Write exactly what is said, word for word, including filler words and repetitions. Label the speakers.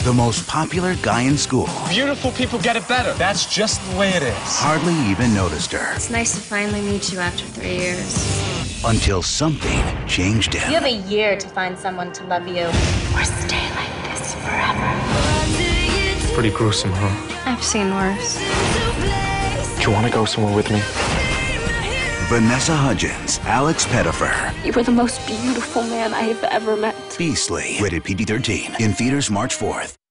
Speaker 1: the most popular guy in school,
Speaker 2: Beautiful people get it better. That's just the way it is.
Speaker 1: hardly even noticed her
Speaker 3: It's nice to finally meet you after three years.
Speaker 1: until something changed him.
Speaker 3: You have a year to find someone to love you or stay like this forever.
Speaker 2: Pretty gruesome, huh?
Speaker 3: I've seen worse.
Speaker 2: Do you want to go somewhere with me?
Speaker 1: Vanessa Hudgens, Alex Pettifer,
Speaker 4: You were the most beautiful man I have ever met.
Speaker 1: Beastly, rated P G thirteen, in theaters March fourth.